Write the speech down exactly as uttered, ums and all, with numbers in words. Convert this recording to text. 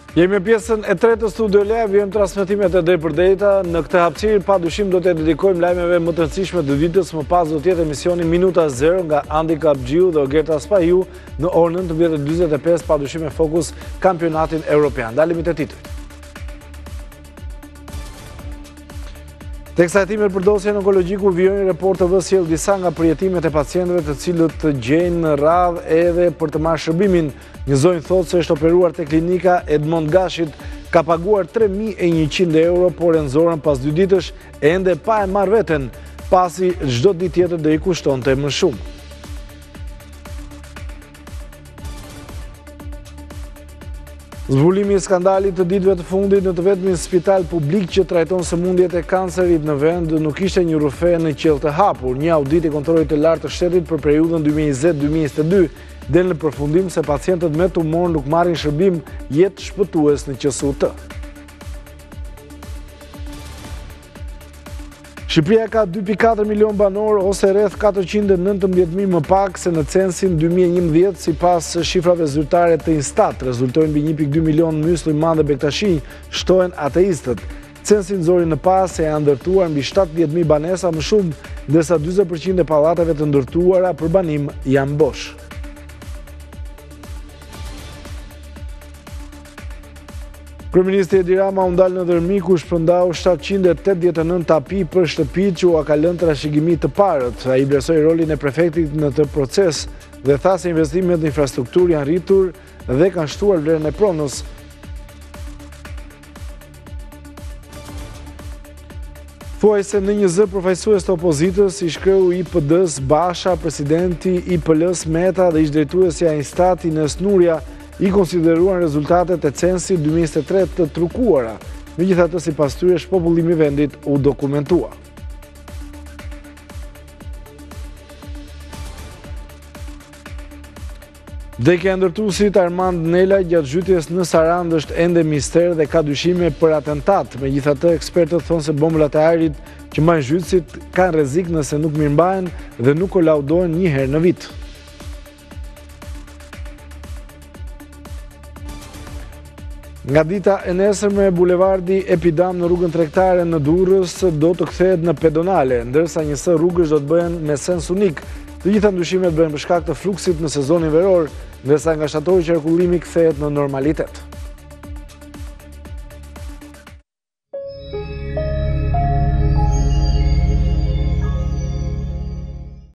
Jemi pjesën e tretë të Studio Live, vjem transmetimet e drejtpërdrejta. Në këtë hapësirë pa dyshim do të dedikojmë lajmeve më të rëndësishme të ditës, më pas do të jetë emisioni Minuta Zero nga Andi Kapxhiu dhe Gerta Spahiu në orën nëntëmbëdhjetë e dyzet e pesë, pa dyshim me fokus kampionatin evropian. Dalemi te titujt. Teksa hetimet për dosjen onkologjiku, Vijoni Report T V sjell disa nga përjetimet e pacientëve të cilët të gjejnë në radhë edhe për të marrë shërbimin. Një zonjë thotë se është operuar te klinika Edmond Gashit, ka paguar tre mijë e njëqind euro, por e nxorën pas dy ditësh e ende pa e marrë veten, pasi çdo ditë tjetër do i kushtonte më shumë. Zbulimi i skandalit të ditëve të fundit në të vetmin spital publik që trajton sëmundjet e kancerit në vend nuk ishte një rufe në qell të hapur. Një audit i kontrollit të lartë të shtetit për periudhën dy mijë e njëzet dy mijë e njëzet e dy del në përfundim se pacientët me tumor nuk marrin shërbim jetë shpëtues në Q S U T. Shqipëria ka dy pikë katër milion banor ose rreth katërqind e nëntëmbëdhjetë mijë më pak se në censin dy mijë e njëmbëdhjetë, sipas shifrave zyrtare të Instat, rezultojnë mbi një pikë dy milion mysliman dhe bektashi, shtohen ateistët. Censi nxori në pas se janë ndërtuar mbi shtatëdhjetë mijë banesa më shumë, ndërsa dyzet përqind e pallateve të ndërtuara për banim janë bosh. Kryeministri Edi Rama u ndal në dërmi ku shpërndau shtatëqind e tetëdhjetë e nëntë tapi për shtëpitë që u ka lënë trashëgimi të parët. Ai vlerësoi rolin e prefektit në të proces dhe tha se investimet në infrastrukturë janë rritur dhe kanë shtuar vlerën e pronës. Thuaj se në një zë përfaqësues të opozitës i shkreu I P D-s Basha, presidenti I P L-s Meta dhe ish drejtuesja e Instati në Snuria i konsideruan rezultatet e censit dy mijë e njëzet e tre të trukuara. Megjithatë, sipas tyre, shpopullimi i vendit u dokumentua. Vdekja e ndërtuesit Armand Nela gjatë zhytjes në Sarand është ende mister dhe ka dyshime për atentat. Megjithatë, ekspertët thonë se bombat e ajrit që mbajnë zhytësit kanë rrezik nëse nuk mirëmbahen dhe nuk kolaudohen një herë në vit. Nga dita e nesërme, bulevardi Epidam në rrugën tregtare në Durrës do të kthehet në pedonale, ndërsa njësë rrugësh do të bëhen me sens unik. Të gjitha ndryshimet bëhen për shkak të fluksit në sezonin veror, ndërsa nga shtatori qarkullimi kthehet në normalitet.